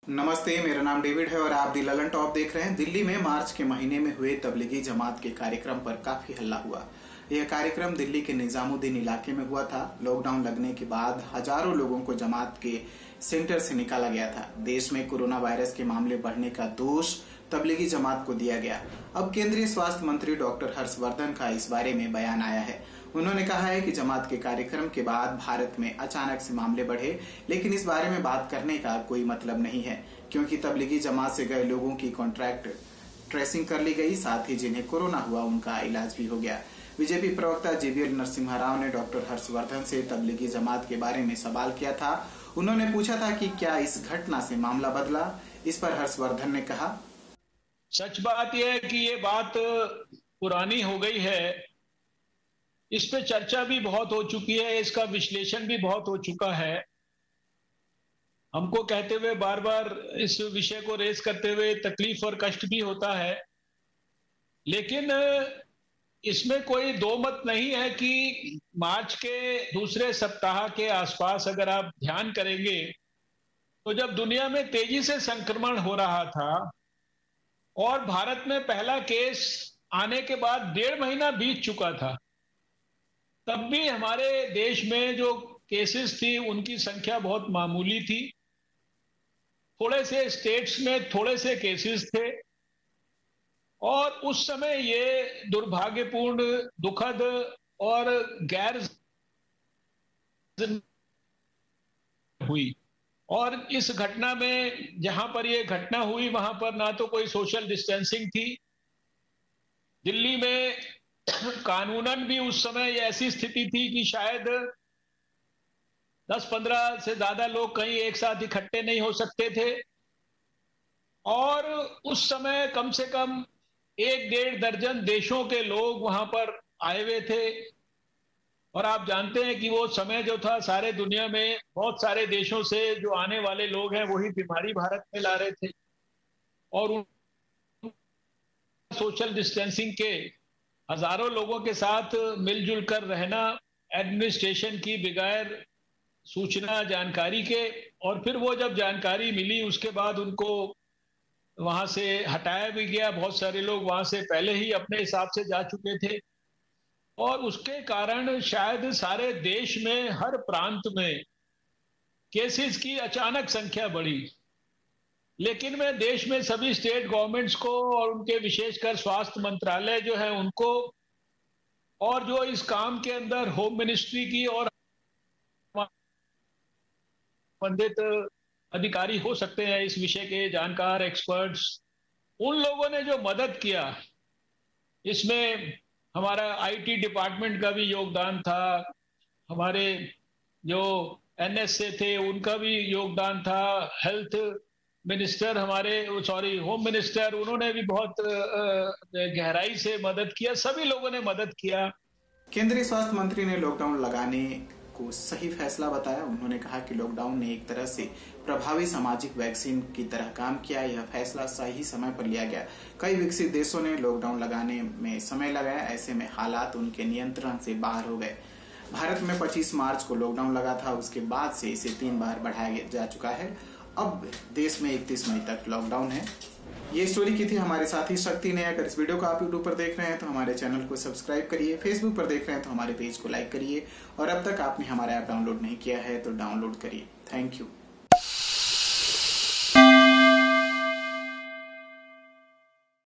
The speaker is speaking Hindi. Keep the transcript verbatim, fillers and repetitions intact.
नमस्ते, मेरा नाम डेविड है और आप दी ललन टॉप देख रहे हैं। दिल्ली में मार्च के महीने में हुए तबलीगी जमात के कार्यक्रम पर काफी हल्ला हुआ। यह कार्यक्रम दिल्ली के निजामुद्दीन इलाके में हुआ था। लॉकडाउन लगने के बाद हजारों लोगों को जमात के सेंटर से निकाला गया था। देश में कोरोना वायरस के मामले बढ़ने का दोष तबलीगी जमात को दिया गया। अब केंद्रीय स्वास्थ्य मंत्री डॉक्टर हर्षवर्धन का इस बारे में बयान आया है। उन्होंने कहा है कि जमात के कार्यक्रम के बाद भारत में अचानक से मामले बढ़े, लेकिन इस बारे में बात करने का कोई मतलब नहीं है, क्योंकि तबलीगी जमात से गए लोगों की कॉन्ट्रैक्ट ट्रेसिंग कर ली गई, साथ ही जिन्हें कोरोना हुआ उनका इलाज भी हो गया। बीजेपी प्रवक्ता जीवीएल नरसिम्हा राव ने डॉक्टर हर्षवर्धन से तबलीगी जमात के बारे में सवाल किया था। उन्होंने पूछा था कि क्या इस घटना से मामला बदला। इस पर हर्षवर्धन ने कहा, सच बात यह है कि ये बात पुरानी हो गई है। इस पे चर्चा भी बहुत हो चुकी है, इसका विश्लेषण भी बहुत हो चुका है। हमको कहते हुए बार बार इस विषय को रेस करते हुए तकलीफ और कष्ट भी होता है, लेकिन इसमें कोई दो मत नहीं है कि मार्च के दूसरे सप्ताह के आसपास अगर आप ध्यान करेंगे तो जब दुनिया में तेजी से संक्रमण हो रहा था और भारत में पहला केस आने के बाद डेढ़ महीना बीत चुका था, तब भी हमारे देश में जो केसेस थी उनकी संख्या बहुत मामूली थी। थोड़े से स्टेट्स में थोड़े से केसेस थे और उस समय ये दुर्भाग्यपूर्ण, दुखद और गैर हुई। और इस घटना में जहां पर ये घटना हुई वहां पर ना तो कोई सोशल डिस्टेंसिंग थी। दिल्ली में कानूनन भी उस समय ऐसी स्थिति थी कि शायद दस पंद्रह से ज्यादा लोग कहीं एक साथ इकट्ठे नहीं हो सकते थे और उस समय कम से कम एक डेढ़ दर्जन देशों के लोग वहां पर आए हुए थे। और आप जानते हैं कि वो समय जो था, सारे दुनिया में बहुत सारे देशों से जो आने वाले लोग हैं वही बीमारी भारत में ला रहे थे और उन सोशल डिस्टेंसिंग के हजारों लोगों के साथ मिलजुल कर रहना, एडमिनिस्ट्रेशन की बगैर सूचना जानकारी के, और फिर वो जब जानकारी मिली उसके बाद उनको वहां से हटाया भी गया। बहुत सारे लोग वहां से पहले ही अपने हिसाब से जा चुके थे और उसके कारण शायद सारे देश में हर प्रांत में केसेस की अचानक संख्या बढ़ी। लेकिन मैं देश में सभी स्टेट गवर्नमेंट्स को और उनके विशेषकर स्वास्थ्य मंत्रालय जो है उनको, और जो इस काम के अंदर होम मिनिस्ट्री की और संबंधित अधिकारी हो सकते हैं, इस विषय के जानकार एक्सपर्ट्स, उन लोगों ने जो मदद किया, इसमें हमारा आईटी डिपार्टमेंट का भी योगदान था, हमारे जो एनएस से थे उनका भी योगदान था, हेल्थ मिनिस्टर हमारे सॉरी होम मिनिस्टर, उन्होंने भी बहुत गहराई से मदद किया। सभी लोगों ने मदद किया। केंद्रीय स्वास्थ्य मंत्री ने लॉकडाउन लगाने को सही फैसला बताया। उन्होंने कहा कि लॉकडाउन ने एक तरह से प्रभावी सामाजिक वैक्सीन की तरह काम किया। यह फैसला सही समय पर लिया गया। कई विकसित देशों ने लॉकडाउन लगाने में समय लगाया, ऐसे में हालात उनके नियंत्रण से बाहर हो गए। भारत में पच्चीस मार्च को लॉकडाउन लगा था, उसके बाद से इसे तीन बार बढ़ाया जा चुका है। अब देश में इकतीस मई तक लॉकडाउन है। ये स्टोरी की थी हमारे साथी शक्ति ने। अगर इस वीडियो को आप यूट्यूब पर देख रहे हैं तो हमारे चैनल को सब्सक्राइब करिए, फेसबुक पर देख रहे हैं तो हमारे पेज को लाइक करिए और अब तक आपने हमारा ऐप डाउनलोड नहीं किया है तो डाउनलोड करिए। Thank you.